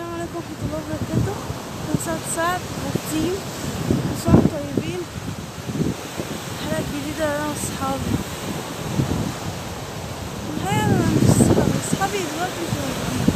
السلام عليكم ورحمة الله وبركاته. أنا سعد والتيم، كل سنة وانتم طيبين. حلقة جديدة أنا وأصحابي. الحقيقة أنا معنديش صحابي دلوقتي